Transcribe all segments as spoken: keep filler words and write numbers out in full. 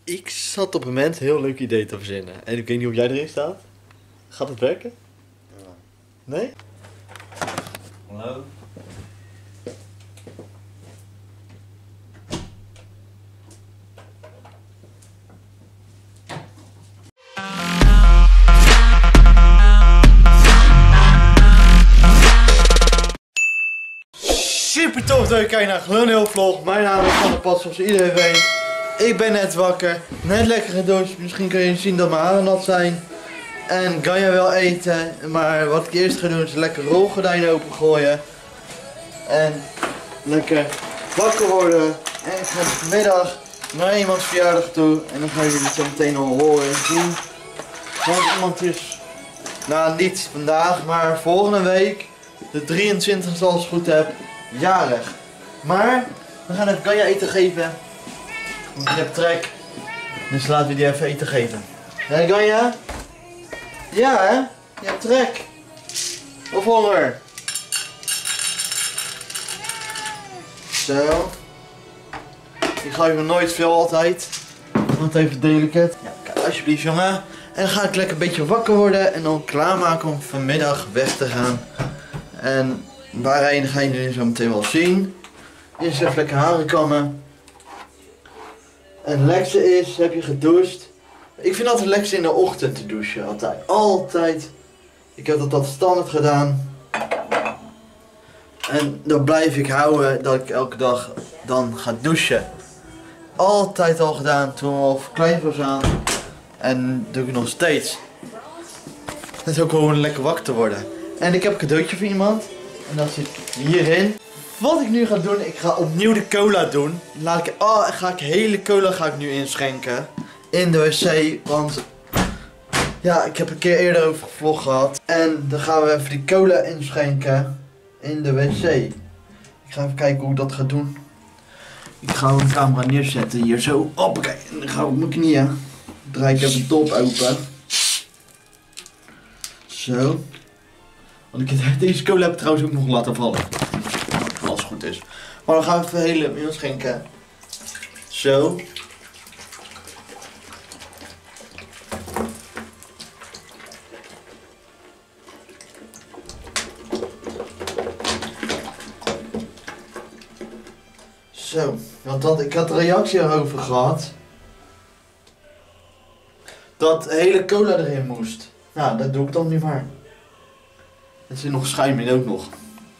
Ik zat op het moment een heel leuk idee te verzinnen. En ik weet niet of jij erin staat. Gaat het werken? Ja. Nee? Hallo? Super tof dat je kijkt naar Glunheel Vlog. Mijn naam is Van der Pad, zoals iedereen weet. Ik ben net wakker, net lekker gedoucht. Misschien kun je zien dat mijn haren nat zijn. En kan je wel eten, maar wat ik eerst ga doen is lekker rolgordijnen opengooien. En lekker wakker worden. En ik ga vanmiddag naar iemands verjaardag toe. En dan gaan jullie het zo meteen al horen en zien. Want iemand is, nou niet vandaag, maar volgende week, de drieëntwintigste als ik het goed heb, jarig. Maar we gaan even Ganja eten geven. Want ik heb trek. Dus laten we die even eten geven. Hé Ganja? Ja hè? Je hebt trek. Of honger? Zo. Ik ga je nooit veel altijd. Want even delicate. Ja, kijk alsjeblieft jongen. En dan ga ik lekker een beetje wakker worden. En dan klaarmaken om vanmiddag weg te gaan. En waarheen ga je nu zo meteen wel zien. Eerst even lekker haren kammen. En het lekkerste is, heb je gedoucht. Ik vind altijd lekkerste in de ochtend te douchen. Altijd. Altijd. Ik heb dat altijd standaard gedaan. En dan blijf ik houden dat ik elke dag dan ga douchen. Altijd al gedaan toen we al klein was aan. En doe ik nog steeds. Het is ook gewoon lekker wakker te worden. En ik heb een cadeautje voor iemand. En dat zit hierin. Wat ik nu ga doen, ik ga opnieuw de cola doen. Laat ik, oh, ga ik hele cola ga ik nu inschenken. In de wc, want ja, ik heb een keer eerder over gevlog gehad. En dan gaan we even die cola inschenken in de wc. Ik ga even kijken hoe ik dat ga doen. Ik ga een camera neerzetten hier zo. Hoppakee, en dan ga ik op mijn knieën. Draai ik even de top open. Zo. Want ik heb deze cola heb ik trouwens ook nog laten vallen. Als het goed is. Maar dan gaan we even hele inschenken. Zo. Zo, want dat, ik had een reactie erover gehad. Dat hele cola erin moest. Nou, dat doe ik dan nu maar. Er zit nog schuim in ook nog.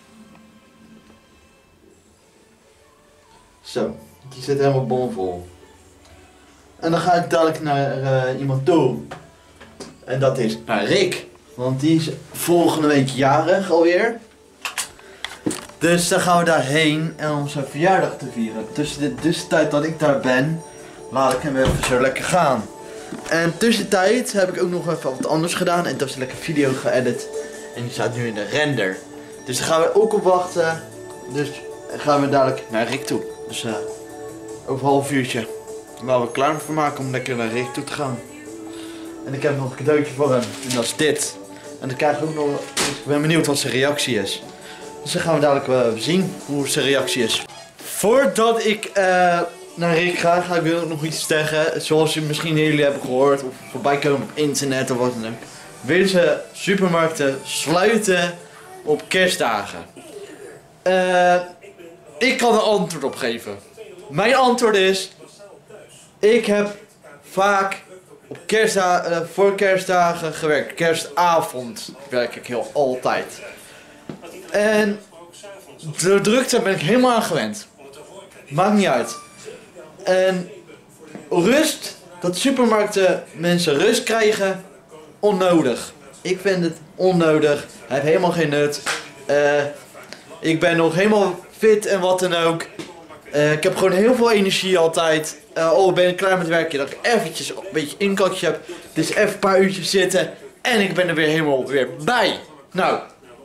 Zo, die zit helemaal bomvol. En dan ga ik dadelijk naar uh, iemand toe. En dat is naar Rick. Want die is volgende week jarig alweer. Dus dan gaan we daarheen en om zijn verjaardag te vieren. Tussen de tussentijd dat ik daar ben, laat ik hem even zo lekker gaan. En tussentijd heb ik ook nog even wat anders gedaan. En dat is een lekker video geëdit. En die staat nu in de render. Dus daar gaan we ook op wachten. Dus gaan we dadelijk naar Rick toe. Dus uh, over een half uurtje. Laten we klaar voor maken om lekker naar Rick toe te gaan. En ik heb nog een cadeautje voor hem. En dat is dit. En dan krijg ik ook nog. Ik ben benieuwd wat zijn reactie is. Dus dan gaan we dadelijk uh, zien hoe zijn reactie is. Voordat ik uh, naar Rick ga, ga ik ook nog iets zeggen. Zoals je misschien jullie hebben gehoord of voorbij komen op internet of wat dan ook. Willen ze supermarkten sluiten op kerstdagen? Uh, ik kan er antwoord op geven. Mijn antwoord is, ik heb vaak op kerstdagen, uh, voor kerstdagen gewerkt. Kerstavond werk ik heel altijd. En de drukte ben ik helemaal aan gewend. Maakt niet uit. En rust, dat supermarkten mensen rust krijgen, onnodig. Ik vind het onnodig. Hij heeft helemaal geen nut. Uh, ik ben nog helemaal fit en wat dan ook. Uh, ik heb gewoon heel veel energie altijd. Uh, oh, ben ik klaar met werken? Dat ik eventjes een beetje inkakje heb. Dus even een paar uurtjes zitten. En ik ben er weer helemaal weer bij. Nou.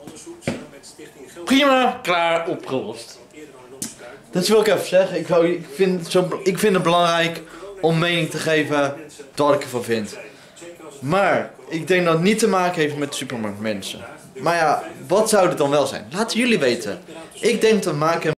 Prima, klaar, opgelost. Dat wil ik even zeggen. Ik, wou, ik, vind het zo, ik vind het belangrijk om mening te geven wat ik ervan vind. Maar ik denk dat het niet te maken heeft met supermarktmensen. Maar ja, wat zou het dan wel zijn? Laten jullie weten. Ik denk te maken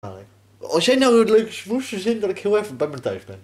Als jij nou een leuke smoes verzint dat ik heel even bij me thuis ben.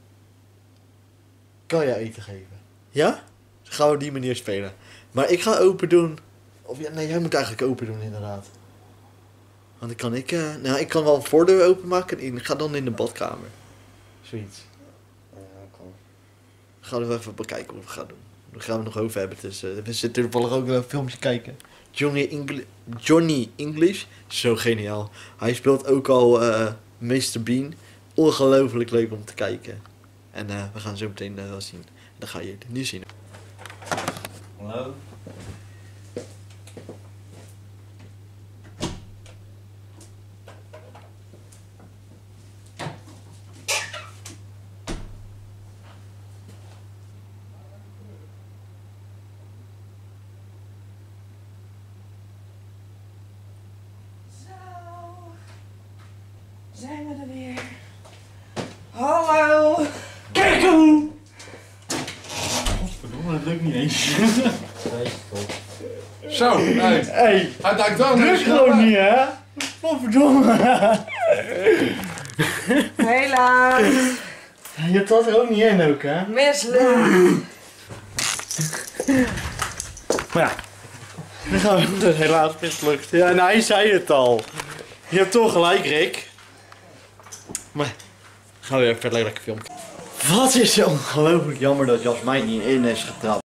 Kan jij eten geven? Ja? Dan gaan we op die manier spelen. Maar ik ga open doen. Of ja, nee, jij moet eigenlijk open doen inderdaad. Want dan kan ik... Uh, nou, ik kan wel een voordeur openmaken en ik ga dan in de badkamer. Zoiets. Ja, kan. Gaan we even bekijken hoe we gaan doen. Daar gaan we nog over hebben. Dus, uh, we zitten toevallig ook een filmpje kijken. Johnny, Engli- Johnny English. Zo geniaal. Hij speelt ook al uh, mister Bean. Ongelooflijk leuk om te kijken. En uh, we gaan zo meteen uh, wel zien. Dan ga je het nu zien. Hallo? Zijn we er weer? Hallo! Kijk hoe! Godverdomme, dat lukt niet eens. Zo, uit. Hey, Uit de dan. lukt gewoon niet, hè? Godverdomme. Helaas! Je hebt dat er ook niet in ook, hè? Mislukt! Maar ja, dan gaan we dus helaas mislukt. Ja, en hij zei het al. Je hebt toch gelijk, Rick. Maar gaan we weer verder lekker filmen. Wat is het ongelooflijk jammer dat Jasmijn niet in is getrapt.